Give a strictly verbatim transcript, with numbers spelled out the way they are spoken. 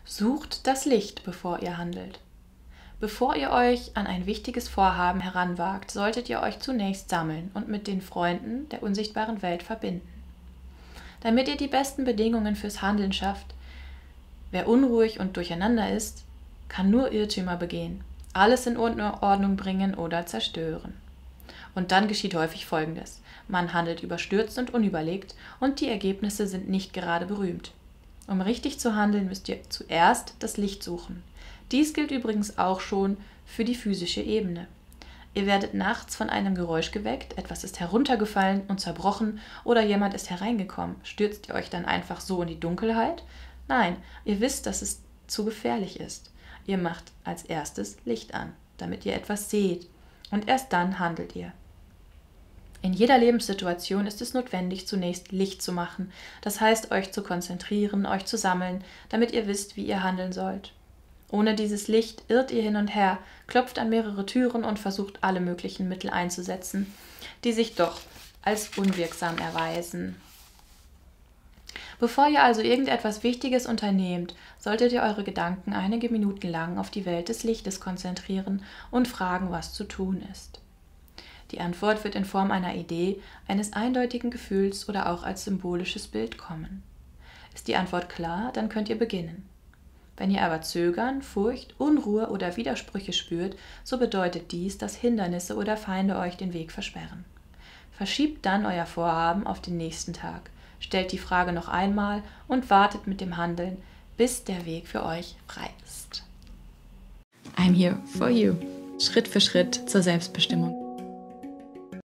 Sucht das Licht, bevor ihr handelt. Bevor ihr euch an ein wichtiges Vorhaben heranwagt, solltet ihr euch zunächst sammeln und mit den Freunden der unsichtbaren Welt verbinden. Damit ihr die besten Bedingungen fürs Handeln schafft, wer unruhig und durcheinander ist, kann nur Irrtümer begehen, alles in Ordnung bringen oder zerstören. Und dann geschieht häufig Folgendes: Man handelt überstürzt und unüberlegt und die Ergebnisse sind nicht gerade berühmt. Um richtig zu handeln, müsst ihr zuerst das Licht suchen. Dies gilt übrigens auch schon für die physische Ebene. Ihr werdet nachts von einem Geräusch geweckt, etwas ist heruntergefallen und zerbrochen oder jemand ist hereingekommen. Stürzt ihr euch dann einfach so in die Dunkelheit? Nein, ihr wisst, dass es zu gefährlich ist. Ihr macht als erstes Licht an, damit ihr etwas seht, und erst dann handelt ihr. In jeder Lebenssituation ist es notwendig, zunächst Licht zu machen, das heißt, euch zu konzentrieren, euch zu sammeln, damit ihr wisst, wie ihr handeln sollt. Ohne dieses Licht irrt ihr hin und her, klopft an mehrere Türen und versucht alle möglichen Mittel einzusetzen, die sich doch als unwirksam erweisen. Bevor ihr also irgendetwas Wichtiges unternehmt, solltet ihr eure Gedanken einige Minuten lang auf die Welt des Lichtes konzentrieren und fragen, was zu tun ist. Die Antwort wird in Form einer Idee, eines eindeutigen Gefühls oder auch als symbolisches Bild kommen. Ist die Antwort klar, dann könnt ihr beginnen. Wenn ihr aber Zögern, Furcht, Unruhe oder Widersprüche spürt, so bedeutet dies, dass Hindernisse oder Feinde euch den Weg versperren. Verschiebt dann euer Vorhaben auf den nächsten Tag, stellt die Frage noch einmal und wartet mit dem Handeln, bis der Weg für euch frei ist. I'm here for you. Schritt für Schritt zur Selbstbestimmung.